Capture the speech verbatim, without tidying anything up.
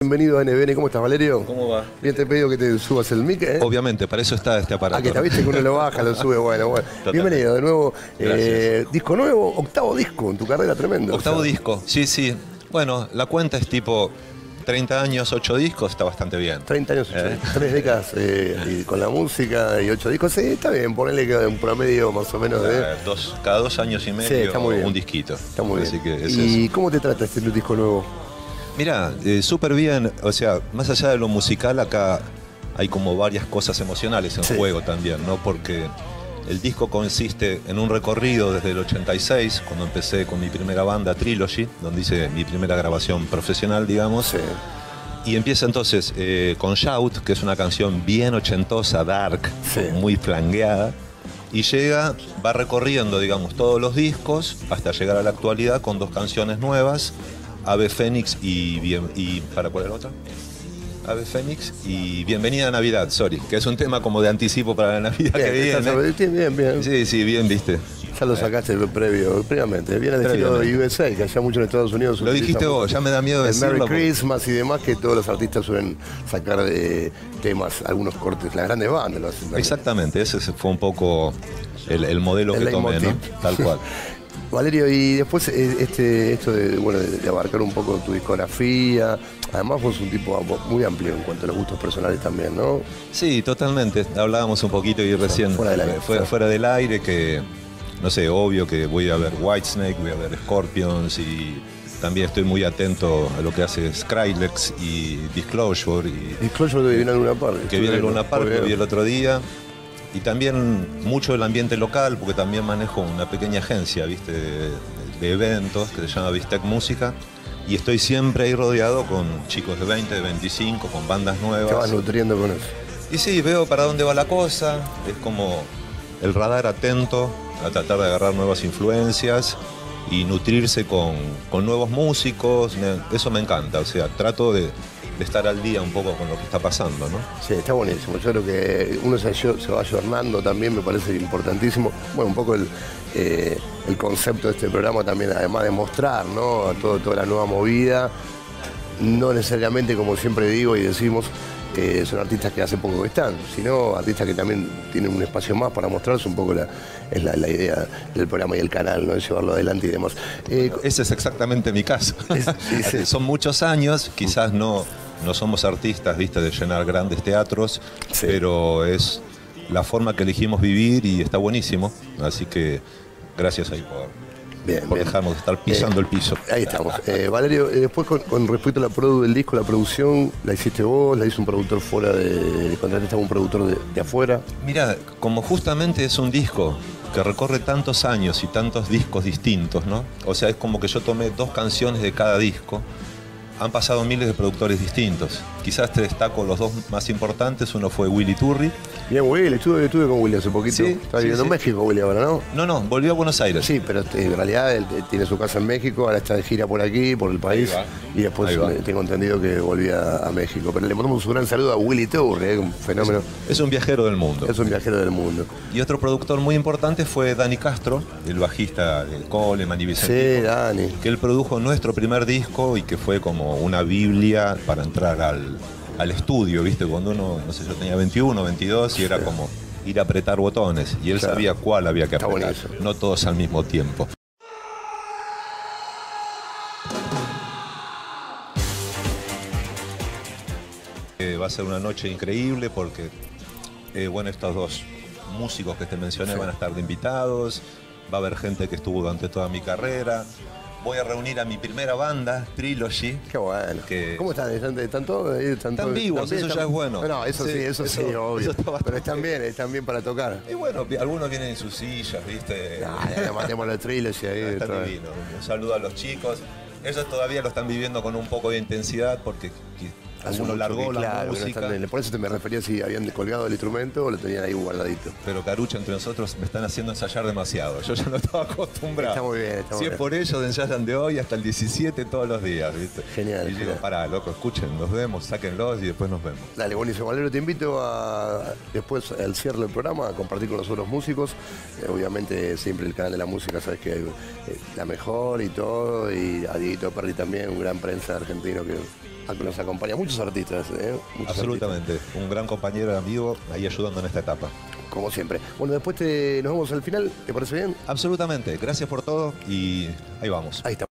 Bienvenido a N B N, ¿cómo estás, Valerio? ¿Cómo va? Bien, te he pedido que te subas el mic, ¿eh? Obviamente, para eso está este aparato. Ah, que te viste que uno lo baja, lo sube, bueno, bueno. Total. Bienvenido de nuevo. Eh, disco nuevo, octavo disco en tu carrera, tremendo. Octavo o sea. disco, sí, sí. Bueno, la cuenta es tipo treinta años, ocho discos, está bastante bien. treinta años, ocho, Eh. tres décadas eh, y con la música y ocho discos, sí, está bien, ponele que un promedio más o menos de... Eh, dos, cada dos años y medio Sí, está muy bien. un disquito. Está muy Así bien. que es ¿Y eso. cómo te trata este disco nuevo? Mira, eh, súper bien, o sea, más allá de lo musical, acá hay como varias cosas emocionales en Sí. juego también, ¿no? Porque el disco consiste en un recorrido desde el ochenta y seis, cuando empecé con mi primera banda, Trilogy, donde hice mi primera grabación profesional, digamos. Sí. Y empieza entonces eh, con Shout, que es una canción bien ochentosa, dark, Sí. muy flangueada. Y llega, va recorriendo, digamos, todos los discos hasta llegar a la actualidad con dos canciones nuevas, Ave Fénix y, bien, y ¿para cuál es la otra? Ave Fénix y Bienvenida a Navidad, sorry, que es un tema como de anticipo para la Navidad Bien, que estás- viene. bien, bien, bien. Sí, sí, bien, viste. Ya lo sacaste previo, previamente. Viene al estilo Previamente. U S A, que allá mucho en Estados Unidos. Lo dijiste utilizan vos, ya me da miedo el decirlo. Merry porque- Christmas y demás, que todos los artistas suelen sacar de temas, algunos cortes, las grandes bandas lo hacen también. Exactamente, ese fue un poco el, el modelo El que tomé, ¿no? leitmotiv. Tal cual. Valerio, y después eh, este, esto de, bueno, de, de abarcar un poco tu discografía, además vos un tipo muy amplio en cuanto a los gustos personales también, ¿no? Sí, totalmente. Hablábamos un poquito y recién fuera del aire, fue- sí. fuera del aire que, no sé, obvio que voy a ver Whitesnake, voy a ver Scorpions y también estoy muy atento a lo que hace Skrillex y Disclosure y Disclosure de viene en Luna Park. que viene Luna Park, Muy lo vi bien. el otro día. Y también mucho del ambiente local, porque también manejo una pequeña agencia, ¿viste? De, de eventos que se llama Vistec Música. Y estoy siempre ahí rodeado con chicos de veinte, de veinticinco, con bandas Te vas nuevas. nutriendo con eso. Y sí, veo para dónde va la cosa, es como el radar atento a tratar de agarrar nuevas influencias y nutrirse con, con nuevos músicos, me- eso me encanta, o sea, trato de, de estar al día un poco con lo que está pasando, ¿no? Sí, está buenísimo. Yo creo que uno se, se va ayornando también, me parece importantísimo. Bueno, un poco el, eh, el concepto de este programa también, además de mostrar, ¿no? A todo, toda la nueva movida. No necesariamente, como siempre digo y decimos, eh, son artistas que hace poco que están, sino artistas que también tienen un espacio más para mostrarse. Un poco la, es la, la idea del programa y el canal, ¿no? De llevarlo adelante y demás. Eh, Ese es exactamente mi caso. Es- sí, sí. Son muchos años, quizás no, no somos artistas, ¿viste? De llenar grandes teatros, Sí. pero es la forma que elegimos vivir y está buenísimo, así que gracias ahí por, bien, por bien. dejarnos de estar pisando Eh, el piso. Ahí estamos. Eh, Valerio, eh, después con, con respecto a la produ del disco, la producción, ¿la hiciste vos? ¿La hizo un productor fuera de... contrataste a un productor de, de afuera? Mira, como justamente es un disco que recorre tantos años y tantos discos distintos, ¿no? O sea, es como que yo tomé dos canciones de cada disco. Han pasado miles de productores distintos. Quizás te destaco los dos más importantes. Uno fue Willy Turri. Bien, Willy, estuve, estuve con Willy hace poquito. Sí, Está sí, viviendo sí. en México, Willy, ahora, ¿no? No, no, volvió a Buenos Aires. Sí, pero este, en realidad él eh, tiene su casa en México, ahora está de gira por aquí, por el país, Ahí va. y después Ahí va. eh, tengo entendido que volvía a México. Pero le mandamos un gran saludo a Willy Turri, eh, un fenómeno, Es un viajero del mundo. es un viajero del mundo. Y otro productor muy importante fue Dani Castro, el bajista de Coleman y Vicentico, Sí, Dani. que él produjo nuestro primer disco y que fue como una biblia para entrar al, al estudio, ¿viste? Cuando uno, no sé, yo tenía veintiuno, veintidós y era Sí. como ir a apretar botones y él Claro. sabía cuál había que Está apretar, buenísimo. no todos al mismo tiempo. Eh, va a ser una noche increíble porque, eh, bueno, estos dos músicos que te mencioné Sí. van a estar de invitados, va a haber gente que estuvo durante toda mi carrera, voy a reunir a mi primera banda, Trilogy. Qué bueno. Que- ¿Cómo están? ¿Están, están todos? ahí? ¿Están, Están todos- vivos, bien? eso ya ¿Están- es bueno. No, eso sí, Sí, eso, sí, eso- obvio. eso está bastante Pero están bien, están bien para tocar. Y bueno, vi- algunos vienen en sus sillas, ¿viste? Dale, le matemos la trilogy ahí. Está otra vez. divino. Un saludo a los chicos. Ellos todavía lo están viviendo con un poco de intensidad porque qui- Hace alguno mucho largó que, la claro, que no música. están- por eso te me refería si habían colgado el instrumento o lo tenían ahí guardadito. Pero Carucha, entre nosotros, me están haciendo ensayar demasiado. Yo ya no estaba acostumbrado. Está muy bien, está muy Si es bien. por ellos, ensayan de hoy hasta el diecisiete todos los días, ¿viste? Genial, Y digo, genial. pará, loco, escuchen, los vemos, sáquenlos y después nos vemos. Dale, buenísimo. Valero, te invito a, después al cierre del programa, a compartir con nosotros músicos. Eh, obviamente siempre el canal de la música, sabes que hay eh, la mejor y todo. Y a Dieguito Perry también, un gran prensa argentino que a que nos acompaña. Muchos artistas, ¿eh? Muchos Absolutamente. artistas. Un gran compañero y amigo ahí ayudando en esta etapa. Como siempre. Bueno, después te, nos vemos al final. ¿Te parece bien? Absolutamente. Gracias por todo y ahí vamos. Ahí está.